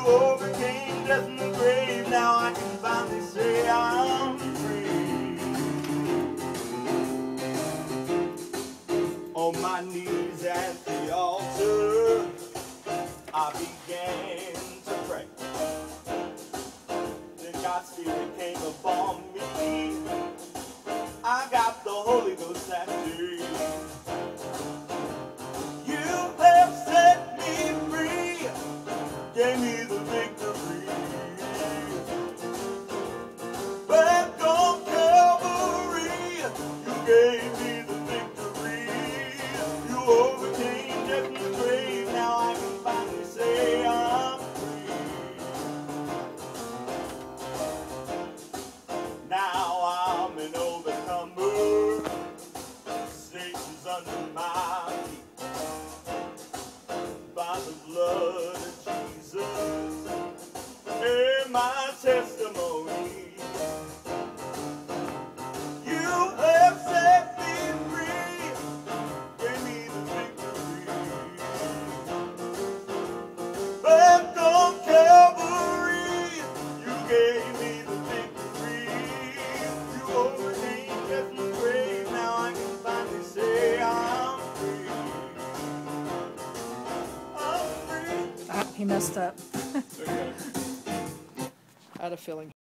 overcame death and the grave. Now I can finally say I'm free. On my knees at the altar, I began to pray. Then God's Spirit came upon me. I got the Holy Ghost that day. You have set me free, gave me the victory. Back on Calvary, you gave me the victory. You overcame death and the grave. Now I can finally say I'm free. Now I'm an overcomer. Satan's under my feet. By the blood of Jesus and my testimony. You have set me free, gave me the victory. Back on Calvary, you gave me the victory. You overcame death and the grave. Now I can finally say I'm free. I'm free. He messed up. Okay. I had a feeling.